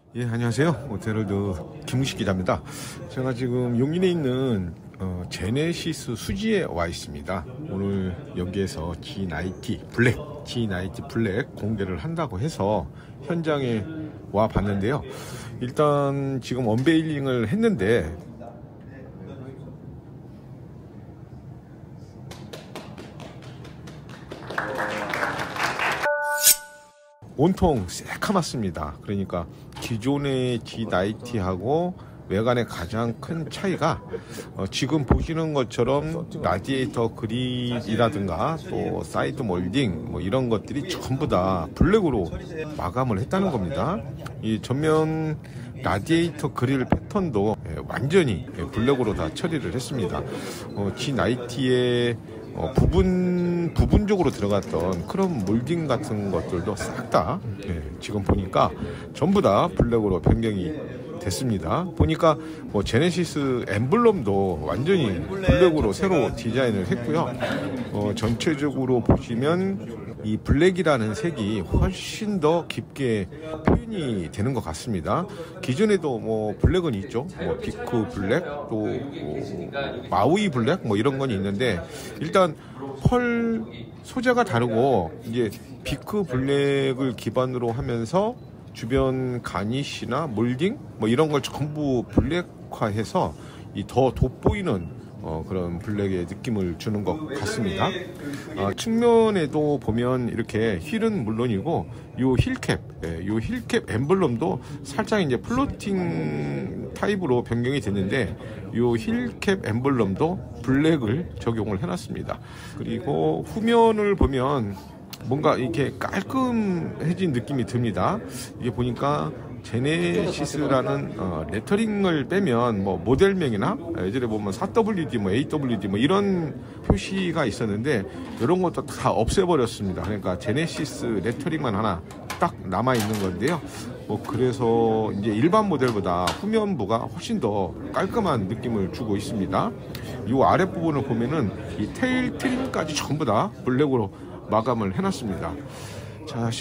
예, 안녕하세요. 오테르드 김우식 기자입니다. 제가 지금 용인에 있는 제네시스 수지에 와 있습니다. 오늘 여기에서 G90 블랙 공개를 한다고 해서 현장에 와 봤는데요. 일단 지금 언베일링을 했는데 온통 새카맣습니다. 그러니까 기존의 G90하고 외관의 가장 큰 차이가 지금 보시는 것처럼 라디에이터 그릴이라든가 또 사이드 몰딩 뭐 이런 것들이 전부 다 블랙으로 마감을 했다는 겁니다. 이 전면 라디에이터 그릴 패턴도 완전히 블랙으로 다 처리를 했습니다. G90의 부분적으로 들어갔던 크롬 몰딩 같은 것들도 싹 다 지금 보니까 전부 다 블랙으로 변경이 됐습니다. 보니까 제네시스 엠블럼도 완전히 블랙으로 새로 디자인을 했고요. 전체적으로 보시면 이 블랙이라는 색이 훨씬 더 깊게 표현이 되는 것 같습니다. 기존에도 블랙은 있죠. 비크 블랙, 또 마우이 블랙 이런 건 있는데, 일단 펄 소재가 다르고 이제 비크 블랙을 기반으로 하면서 주변 가니쉬나 몰딩 이런 걸 전부 블랙화해서 더 돋보이는 그런 블랙의 느낌을 주는 것 같습니다. 측면에도 보면 이렇게 휠은 물론이고 요 힐캡 엠블럼도 살짝 이제 플로팅 타입으로 변경이 됐는데 요 힐캡 엠블럼도 블랙을 적용을 해놨습니다. 그리고 후면을 보면 뭔가 이렇게 깔끔해진 느낌이 듭니다. 이게 보니까 제네시스라는 레터링을 빼면 모델명이나 예전에 보면 4WD, AWD 이런 표시가 있었는데 이런 것도 다 없애버렸습니다. 그러니까 제네시스 레터링만 하나 딱 남아 있는 건데요. 그래서 이제 일반 모델보다 후면부가 훨씬 더 깔끔한 느낌을 주고 있습니다. 이 아랫부분을 보면은 이 테일 트림까지 전부 다 블랙으로 마감을 해놨습니다. 자,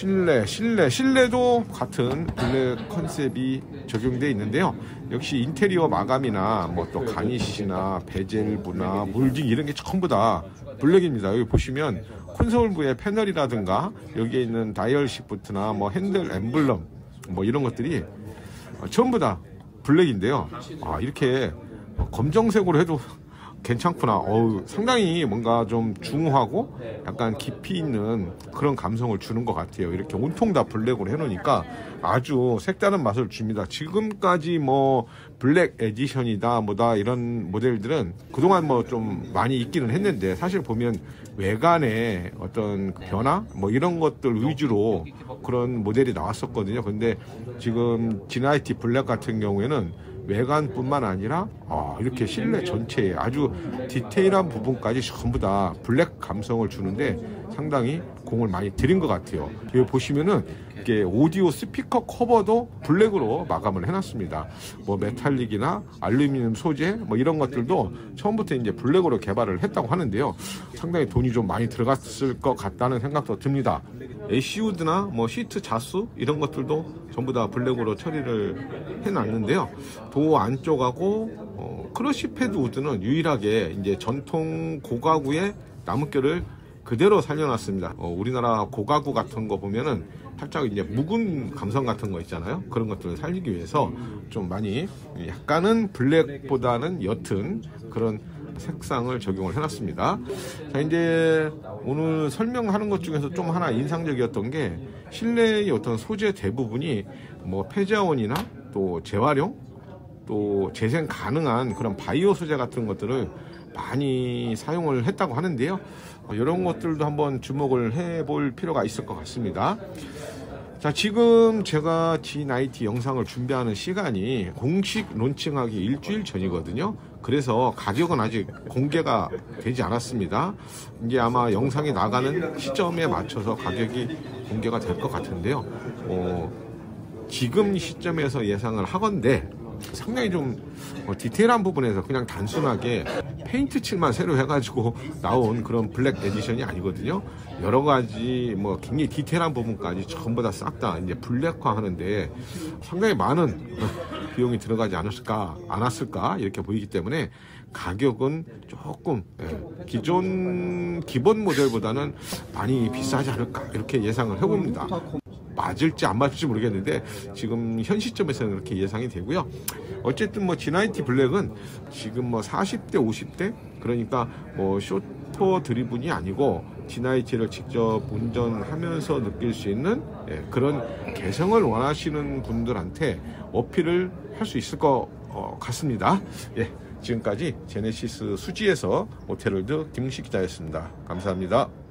실내도 같은 블랙 컨셉이 적용되어 있는데요. 역시 인테리어 마감이나 또 가니쉬나 베젤부나 몰딩 이런 게 전부 다 블랙입니다. 여기 보시면 콘솔부의 패널이라든가 여기에 있는 다이얼 시프트나 핸들 엠블럼 이런 것들이 전부 다 블랙인데요. 이렇게 검정색으로 해도 괜찮구나. 상당히 뭔가 좀 중후하고 약간 깊이 있는 그런 감성을 주는 것 같아요. 이렇게 온통 다 블랙으로 해놓으니까 아주 색다른 맛을 줍니다. 지금까지 블랙 에디션이다 이런 모델들은 그동안 좀 많이 있기는 했는데, 사실 보면 외관의 어떤 변화 이런 것들 위주로 그런 모델이 나왔었거든요. 근데 지금 G90 블랙 같은 경우에는 외관뿐만 아니라 이렇게 실내 전체에 아주 디테일한 부분까지 전부 다 블랙 감성을 주는데 상당히 공을 많이 들인 것 같아요. 여기 보시면은 이게 오디오 스피커 커버도 블랙으로 마감을 해놨습니다. 메탈릭이나 알루미늄 소재 이런 것들도 처음부터 이제 블랙으로 개발을 했다고 하는데요. 상당히 돈이 좀 많이 들어갔을 것 같다는 생각도 듭니다. 애쉬우드나 시트 자수 이런 것들도 전부 다 블랙으로 처리를 해놨는데요. 도 안쪽하고 크러쉬 패드 우드는 유일하게 이제 전통 고가구의 나뭇결을 그대로 살려놨습니다. 우리나라 고가구 같은 거 보면은 살짝 이제 묵은 감성 같은 거 있잖아요. 그런 것들을 살리기 위해서 좀 많이 약간은 블랙보다는 옅은 그런 색상을 적용을 해놨습니다. 자, 이제 오늘 설명하는 것 중에서 좀 하나 인상적이었던 게 실내의 어떤 소재 대부분이 폐자원이나 또 재활용 또 재생 가능한 그런 바이오 소재 같은 것들을 많이 사용을 했다고 하는데요. 이런 것들도 한번 주목을 해볼 필요가 있을 것 같습니다. 자, 지금 제가 G90 영상을 준비하는 시간이 공식 론칭하기 일주일 전이거든요. 그래서 가격은 아직 공개가 되지 않았습니다. 이제 아마 영상이 나가는 시점에 맞춰서 가격이 공개가 될 것 같은데요. 지금 시점에서 예상을 하건대 상당히 좀 디테일한 부분에서 그냥 단순하게 페인트 칠만 새로 해가지고 나온 그런 블랙 에디션이 아니거든요. 여러 가지 뭐 굉장히 디테일한 부분까지 전부 다 싹 다 이제 블랙화 하는데 상당히 많은 비용이 들어가지 않았을까 이렇게 보이기 때문에 가격은 조금 기본 모델보다는 많이 비싸지 않을까 이렇게 예상을 해봅니다. 맞을지 안 맞을지 모르겠는데 지금 현 시점에서는 그렇게 예상이 되고요. 어쨌든 뭐 G90 블랙은 지금 뭐 40대 50대 그러니까 뭐 쇼터 드리븐이 아니고 G90를 직접 운전하면서 느낄 수 있는 그런 개성을 원하시는 분들한테 어필을 할 수 있을 것 같습니다. 지금까지 제네시스 수지에서 오테롤드 김웅식 기자였습니다. 감사합니다.